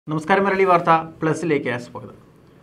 നമസ്കാരം മലയാളി വാർത്ത പ്ലസിലേക്ക് സ്വാഗതം.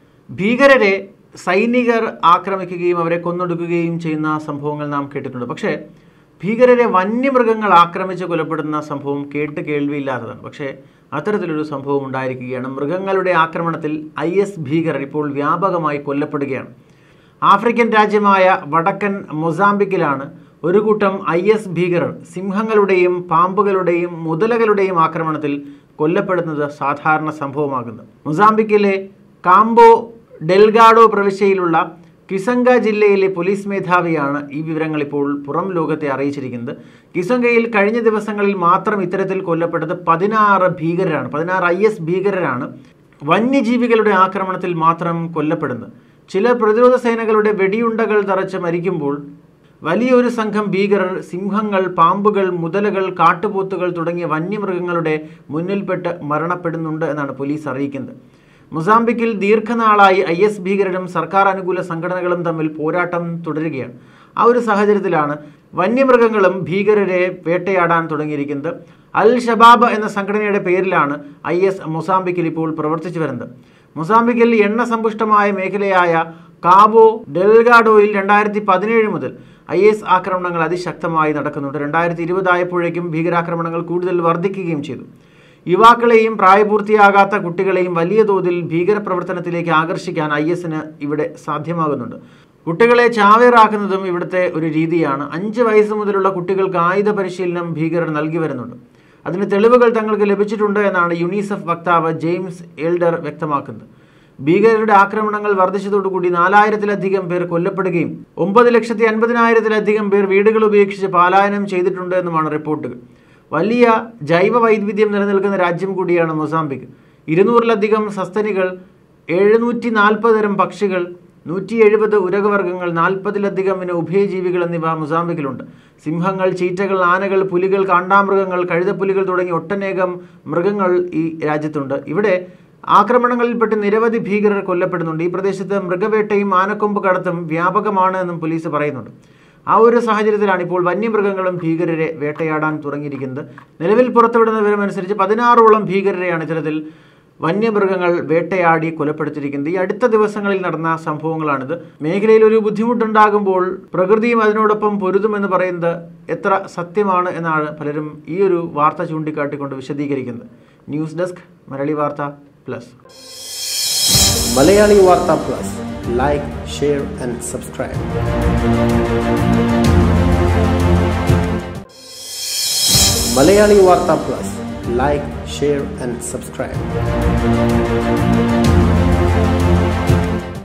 ഭീകരരെ സൈനികർ ആക്രമിക്കുകയും അവരെ കൊന്നൊടുക്കുകയും ചെയ്യുന്ന സംഭവങ്ങൾ നാം കേട്ടിട്ടുണ്ട്. പക്ഷേ ഭീകരരെ വന്യമൃഗങ്ങൾ ആക്രമിച്ച് കൊലപ്പെടുന്ന സംഭവം കേൾവിയില്ലാത്തതാണ്. പക്ഷേ അത്തരത്തിലൊരു സംഭവം ഉണ്ടായിരിക്കുകയാണ്. മൃഗങ്ങളുടെ ആക്രമണത്തിൽ IS ഭീകരർ ഇപ്പോൾ വ്യാപകമായി കൊല്ലപ്പെടുകയാണ്. ആഫ്രിക്കൻ രാജ്യമായ വടക്കൻ മൊസാംബിക്കിലാണ് ഒരു കൂട്ടം IS ഭീകരർ സിംഹങ്ങളുടെയും പാമ്പുകളുടെയും മുതലകളുടെയും ആക്രമണത്തിൽ കൊല്ലപ്പെടുന്നത് സാധാരണ സംഭവമാകുന്നത്. മൊസാംബിക്കിലെ കാംബോ ഡെൽഗാഡോ പ്രവിശ്യയിലുള്ള കിസംഗ ജില്ലയിലെ പോലീസ് മേധാവിയാണ് ഈ വിവരങ്ങൾ ഇപ്പോൾ പുറം ലോകത്തെ അറിയിച്ചിരിക്കുന്നത്. കിസംഗയിൽ കഴിഞ്ഞ ദിവസങ്ങളിൽ മാത്രം ഇത്തരത്തിൽ കൊല്ലപ്പെട്ടത് 16 ഭീകരരാണ്. 16 IS ഭീകരരാണ് വന്യജീവികളുടെ ആക്രമണത്തിൽ മാത്രം കൊല്ലപ്പെടുന്നത്. ചില പ്രതിരോധ സേനകളുടെ വെടിയുണ്ടകൾ തറച്ച് മരിക്കുമ്പോൾ വലിയൊരു സംഘം ഭീകരർ സിംഹങ്ങൾ, പാമ്പുകൾ, മുതലകൾ, കാട്ടുപോത്തുകൾ തുടങ്ങിയ വന്യമൃഗങ്ങളുടെ മുന്നിൽപ്പെട്ട് മരണപ്പെടുന്നുണ്ട് എന്നാണ് പോലീസ് അറിയിക്കുന്നത്. മൊസാംബിക്കിൽ ദീർഘനാളായി IS ഭീകരരും സർക്കാർ അനുകൂല സംഘടനകളും തമ്മിൽ പോരാട്ടം തുടരുകയാണ്. ആ ഒരു സാഹചര്യത്തിലാണ് വന്യമൃഗങ്ങളും ഭീകരരെ വേട്ടയാടാൻ തുടങ്ങിയിരിക്കുന്നത്. അൽ ഷബാബ് എന്ന സംഘടനയുടെ പേരിലാണ് IS മൊസാംബിക്കിൽ ഇപ്പോൾ പ്രവർത്തിച്ചു വരുന്നത്. മൊസാംബിക്കിൽ എണ്ണ സമ്പുഷ്ടമായ മേഖലയായ കാബോ ഡെൽഗാഡോയിൽ 2017 മുതൽ IS ആക്രമണങ്ങൾ അതിശക്തമായി നടക്കുന്നുണ്ട്. 2020 ആയപ്പോഴേക്കും ഭീകരാക്രമണങ്ങൾ കൂടുതൽ വർദ്ധിക്കുകയും ചെയ്തു. യുവാക്കളെയും പ്രായപൂർത്തിയാകാത്ത കുട്ടികളെയും വലിയ തോതിൽ ഭീകരപ്രവർത്തനത്തിലേക്ക് ആകർഷിക്കാൻ ISന് ഇവിടെ സാധ്യമാകുന്നുണ്ട്. കുട്ടികളെ ചാവേറാക്കുന്നതും ഇവിടുത്തെ ഒരു രീതിയാണ്. 5 വയസ്സ് മുതലുള്ള കുട്ടികൾക്ക് ആയുധ പരിശീലനം ഭീകരർ നൽകി വരുന്നുണ്ട്. അതിന് തെളിവുകൾ തങ്ങൾക്ക് ലഭിച്ചിട്ടുണ്ട് എന്നാണ് യുനിസെഫ് വക്താവ് ജെയിംസ് എൽഡർ വ്യക്തമാക്കുന്നത്. ഭീകരരുടെ ആക്രമണങ്ങൾ വർദ്ധിച്ചതോടുകൂടി 4000-ലധികം പേർ കൊല്ലപ്പെടുകയും 9,50,000-ലധികം പേർ വീടുകൾ ഉപേക്ഷിച്ച് പലായനം ചെയ്തിട്ടുണ്ട് എന്നുമാണ് റിപ്പോർട്ടുകൾ. വലിയ ജൈവ വൈവിധ്യം നിലനിൽക്കുന്ന രാജ്യം കൂടിയാണ് മൊസാംബിക്. 200-ലധികം സസ്തനികൾ, 740 തരം പക്ഷികൾ, 170 ഉരകവർഗ്ഗങ്ങൾ, 40-ലധികം ഉഭയജീവികൾ എന്നിവ മൊസാംബിക്കിലുണ്ട്. സിംഹങ്ങൾ, ചീറ്റകൾ, ആനകൾ, പുലികൾ, കാണ്ടാമൃഗങ്ങൾ, കഴുതപ്പുലികൾ തുടങ്ങി ഒട്ടനേകം മൃഗങ്ങൾ ഈ രാജ്യത്തുണ്ട്. ഇവിടെ ആക്രമണങ്ങളിൽപ്പെട്ട് നിരവധി ഭീകരർ കൊല്ലപ്പെടുന്നുണ്ട്. ഈ പ്രദേശത്ത് മൃഗവേട്ടയും ആനക്കൊമ്പ് കടത്തും വ്യാപകമാണ് എന്നും പോലീസ് പറയുന്നുണ്ട്. ആ ഒരു സാഹചര്യത്തിലാണ് ഇപ്പോൾ വന്യമൃഗങ്ങളും ഭീകരരെ വേട്ടയാടാൻ തുടങ്ങിയിരിക്കുന്നത്. നിലവിൽ പുറത്തുവിടുന്ന വിവരമനുസരിച്ച് 16ഓളം ഭീകരരെയാണ് ഇത്തരത്തിൽ വന്യമൃഗങ്ങൾ വേട്ടയാടി കൊലപ്പെടുത്തിയിരിക്കുന്നത്. ഈ അടുത്ത ദിവസങ്ങളിൽ നടന്ന സംഭവങ്ങളാണിത്. മേഖലയിൽ ഒരു ബുദ്ധിമുട്ടുണ്ടാകുമ്പോൾ പ്രകൃതിയും അതിനോടൊപ്പം പൊരുതുമെന്ന് പറയുന്നത് എത്ര സത്യമാണ് എന്നാണ് പലരും ഈ ഒരു വാർത്ത ചൂണ്ടിക്കാട്ടിക്കൊണ്ട് വിശദീകരിക്കുന്നത്. ന്യൂസ് ഡെസ്ക് മലയാളി വാർത്ത പ്ലസ്. മലയാളി വാർത്ത plus. Like, share and subscribe. Malayali വാർത്ത plus. Like, share and subscribe.